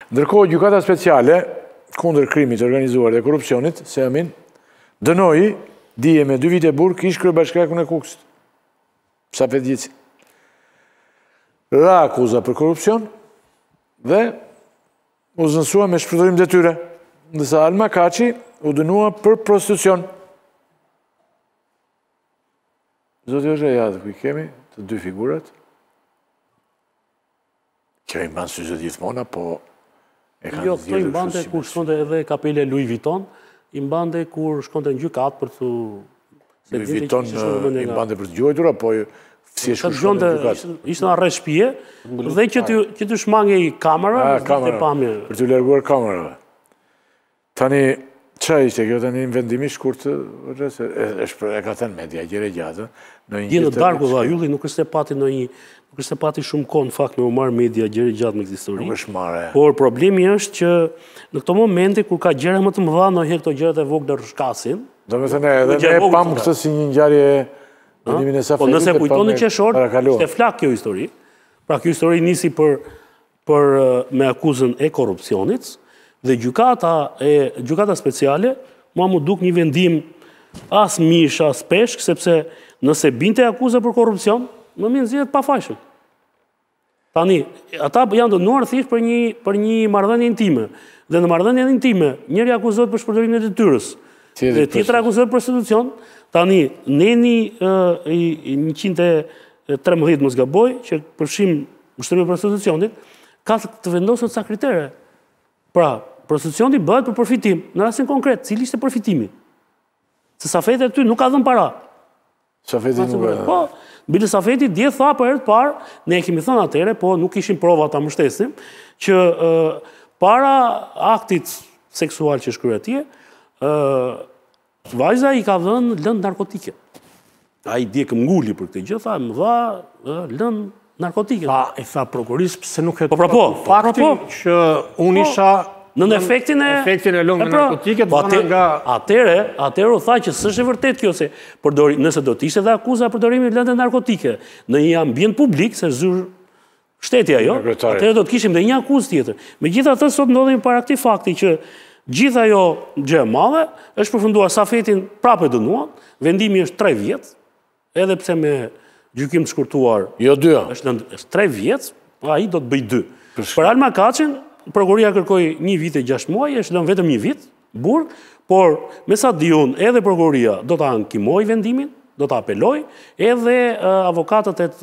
Ndërkohë, gjykata speciale kundër krimit organizuar dhe korrupsionit, Seamin, dënoi dije me 2 vite burg ish kryebashkiakun e Kukësit. Safet Gjitsi. Ra akuza për korrupsion dhe u zënsua me shpërdorim detyre, ndërsa Alma Kaçi u dënua për prostitucion. Zoti është e jadë, ku i kemi të 2 figurat. Kjo i mbanë syze gjithmona, po e kanë Jo, këto i mbante kur shkonte edhe kapele Louis Vuitton, i mbante kur shkonte në gjykat për të... Louis Vuitton i mbante për të gjuajtur, apo si e shkonte në gjykat? Ishte në arrest shtëpie, dhe që të shmange i kamera, për të larguar kamerave. Tani, qa ishte kjo tani në vendimi shkurt, e ka thënë media, gjere gjatë. Djenë të darku dhe ajulli nuk është e pati shumë kohë në fakt me u marë media gjere gjatë me këtë histori. Nuk është marë. Por problemi është që në këto momente, kur ka gjere më të mëdha, në këto gjeret e vogë dhe rëshkasin. Do me thënë edhe ne pamë këtë si një ngjarje dënimin e Safetit. Po nëse kujtoni qeshor, ishte flak kjo histori. Pra kjo histori nisi me akuzën e korrupsionit, dhe gjykata speciale, mua mu duk një vendim as mish, as peshk, sepse nëse binte akuza për korrupsion, më mirë zgjedhet pa fajshëm. Tani, ata janë dënuar thjesht për një marrëdhënie intime. Dhe në marrëdhënien intime, njëri akuzohet për shpërdorimin e detyrës, dhe tjetri akuzohet për prostitucion. Tani, neni 113 mos gaboj, që përfshim ushtrimin e prostitucionit, ka të vendosur ca kritere. Pra, prostitucioni bëhet për përfitim. Në rastin konkret, cili ishte përfitimi? Se Safeti aty nuk ka dhënë para. Safeti nuk ka dhënë. Po, bile Safeti dje tha për herë të parë, ne kemi thënë atere, po nuk ishin prova ta mbështesim, që para aktit seksual që shkruaj atje, vajza i ka dhënë lëndë narkotike. A i dje këmngulli për këtë gjë, tha, më dha lëndë narkotike. Pa, e tha prokurisë, pëse nuk e të faktin që unë isha në efektin e lëngë narkotike të vana nga... Atere u tha që sështë e vërtet kjo, se nëse do t'ishte dhe akuza përdorimi lëndë narkotike në një ambient publik, se zyrë shtetja jo, atere do t'kishim dhe një akuz tjetër. Me gjitha të sot ndodhemi para këti fakti që gjitha jo gjë e madhe, është përfunduar Safetin prapë e dënuar, vendimi është 3 vjetë, edhe pse me gjykim të shkurtuar, jo 2, është 3 vjetë, a i do të bëj 2. Për Alma Kaçin, prokuria kërkoi 1 vit e 6 muaj, është lënë vetëm 1 vit, burg, por me sa di unë, edhe prokuria do ta ankimoj vendimin, do ta apeloj, edhe avokatët e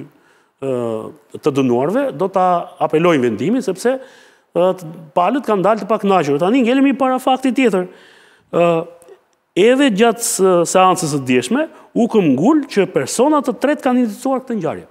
të dënuarve do ta apelojnë vendimin, sepse palët kanë dalë të pakënaqur. Tani ngelemi para fakti tjetër. Edhe gjatë seancës së djeshme, u këmbgul që persona të tretë kanë iniciuar këtë ngjarje.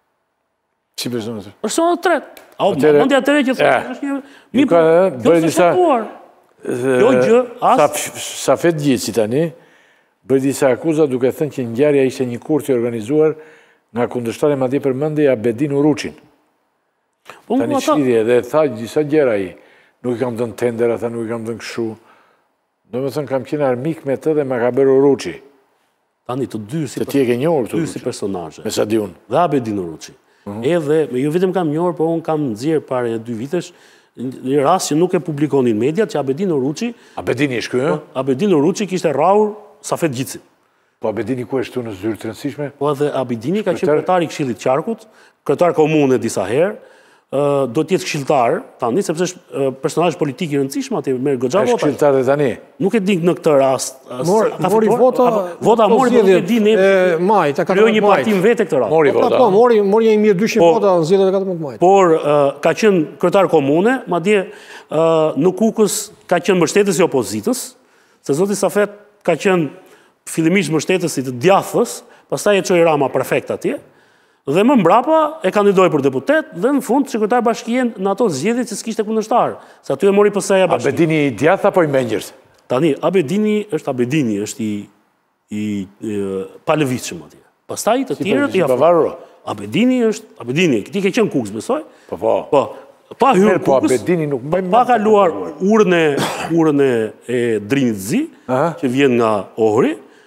Si persona të tretë? Persona të tretë. A u mendja atere që është një... Kjo së shatuar. Kjo gjë... Safet Gjitsi tani, bërë disa akuza duke thënë që ngjarja ishte një kurth i organizuar nga kundërshtari madje përmendi Abedin Uruçin. Tani çlidhje dhe tha disa gjëra ai. Nuk i kam dhënë tender, ata nuk i kam dhënë kështu. Domethënë kam qenë armik me të dhe ma ka bërë Uruçi. Tani të dy si personazhe. Me sa di unë. Dhe Abedin Uruçi. Edhe, jo vetëm kam njohur, por unë kam nxjerr para 2 vitesh, një rast që nuk e publikonin mediat, që Abedin Uruçi... Abedini është ky, Abedin Uruçi kishte rrahur Safet Gjitsin. Po Abedini ku është këtu në zyrë të rëndësishme? Po edhe Abedini ka qenë kryetari i Këshillit të Qarkut, kryetar komune disa herë, do të jetë këshilltar tani, sepse është personazh politik i rëndësishëm aty, merr goxha vota. Është këshilltar dhe tani. Nuk e di në këtë rast. Mori vota mori, po nuk e di ne. Maj, ta ka një parti vetë këtë rast. Mori vota. Po, mori 1200 vota në zgjedhjet e 14 majit. Por ka qenë kryetar komune, madje në Kukës ka qenë mbështetës i opozitës, se zoti Safet ka qenë fillimisht mbështetës i të djathës, pastaj e çoi Rama prefekt atje. Dhe më mbrapa e kandidoi për deputet dhe në fund sekretar bashkie në ato zgjedhje që s'kishte kundërshtar. Se aty e mori PS-ja bashkia. Abedini i djathtë apo i mengjërt? Tani Abedini është i palëvizshëm atje. Pastaj të tjerët janë. Abedini, ti ke qenë Kukës, besoj? Po. Pa hyrë Kukës. Abedini nuk pa kaluar urën e Drinit Zi, që vjen nga Ohri,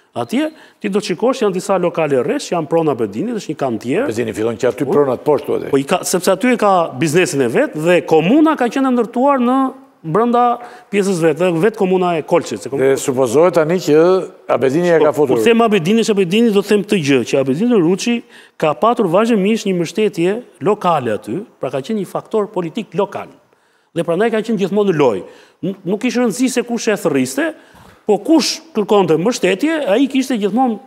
Atje, ti do të shikosh janë disa lokale rresh, janë prona Bedinit, është një kantier. Bedini fillon që aty pronat poshtu atë. Po sepse aty ka biznesin e vet dhe komuna ka qenë ndërtuar në brenda pjesës vetë, dhe vetë komuna e Kolçit. Dhe supozohet tani që Abedini e ka futur. Kur them Abedini, do të them këtë gjë, që Abedini Ruçi ka patur vazhdimisht një mbështetje lokale aty, pra ka qenë një faktor politik lokal. Dhe prandaj ka qenë gjithmonë në lojë. Nuk kishte rëndësi se kush e thërriste, po kush kërkonte mbështetje, ai kishte gjithmonë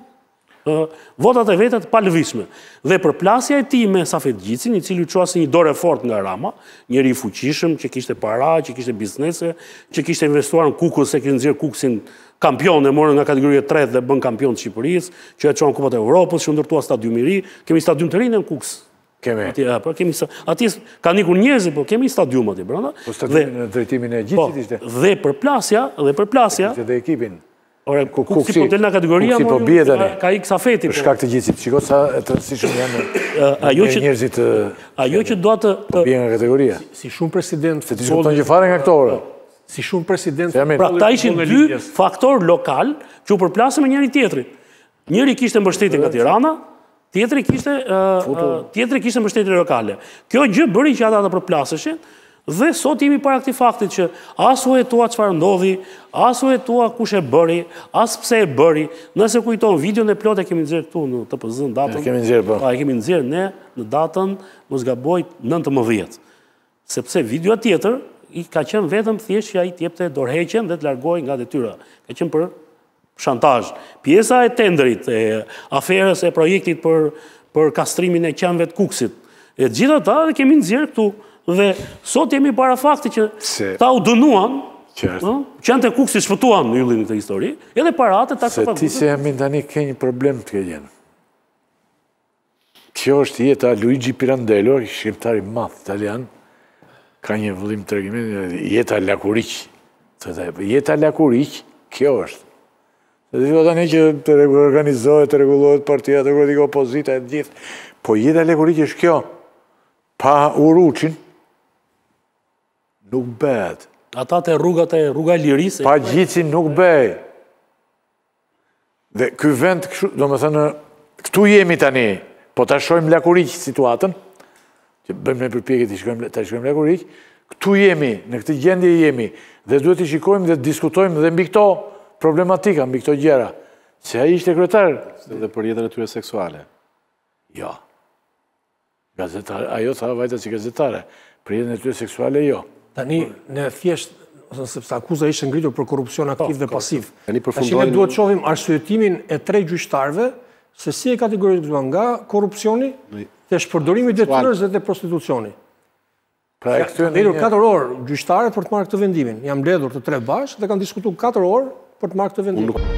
votat e vetat pa lëvizshme. Dhe përplasja e tij me Safet Gjicin, i cili u çua si një dorë fort nga Rama, njëri i fuqishëm që kishte para, që kishte biznese, që kishte investuar në Kukës, se kishte nxjerr Kukësin kampion, e morën nga kategoria 3 dhe bën kampion të Shqipërisë, që e çon Kupat e Evropës, që ndërtua stadium i ri, kemi stadium të ri në Kukës. Kemi. Atje kanë ikur njerëz, po kemi stadium atje brenda. Po stadiumi në drejtimin e Gjicit ishte. Dhe përplasja, dhe ekipin. Ore, Kuksi po del nga kategoria, ka ik Safeti. Për shkak të Gjicit, shiko sa e të rëndësishëm janë njerëzit ajo që do të bie nga kategoria. Si shumë president... Se ti shkupton që fare nga këto orë. Si shumë president... Pra ta ishin dy faktor lokal që u përplasën me njëri tjetrin. Njëri kishte mbështetje nga Tirana, tjetri kishte mbështetje lokale. Kjo gjë bëri që ata të përplaseshin. Dhe sot jemi para këtij faktit që as u hetua çfarë ndodhi, as u hetua kush e bëri, as pse e bëri. Nëse kujton videon e plotë kemi nxjerr këtu në TPZ në datën. Kemi nxjerr po. E kemi nxjerr ne në datën, mos gaboj, 19. Sepse video tjetër i ka qenë vetëm thjesht që ai të jepte dorëheqjen dhe të largohej nga detyra. Ka qenë për shantazh. Pjesa e tenderit, e aferës e projektit për kastrimin e qenëve të Kukësit. E gjithë ata dhe kemi nxjerr këtu. Dhe sot jemi para fakti që ta u dënuan, qenë të Kuksi shfëtuan në yllin këtë histori, edhe parate ta Se ti se jam tani ke një problem të këgjenë. Kjo është jeta Luigi Pirandello, shqiptar i madh italian, ka një vëllim të regimit, jeta Lakuriq. Jeta Lakuriq, kjo është. Dhe të tani që të organizohet, të regulohet partia, të regulohet opozita e gjithë. Po jeta Lakuriq është kjo. Pa Uruçin, nuk bëhet. Ata të rruga e lirisë. Pa Gjicin nuk bëhet. Dhe ky vend, do më thënë, këtu jemi tani, po ta shojmë Lakuriq situatën, që bëjmë në përpjekje të shkojmë Lakuriq, këtu jemi, në këtë gjendje jemi, dhe duhet të shikojmë dhe diskutojmë dhe mbi këto problematika, mbi këto gjëra. Se ai ishte kryetar. Dhe për jetën e tyre seksuale. Jo. Ajo tha vajta si gazetare, për jetën e tyre seksuale jo. Tani, në thjesht, sepse akuza ishte ngritur për korupcion aktiv dhe pasiv. Tani ne duhet të shohim arsyetimin e 3 gjyqtarëve se si e kategorizuan nga korupcioni dhe shpërdorimi i detyrës dhe prostitucioni. Pra e Kanë mbledhur 4 orë gjyqtarët për të marrë këtë vendimin. Jam mbledhur të 3 bashkë dhe kanë diskutuar 4 orë për të marrë këtë vendim.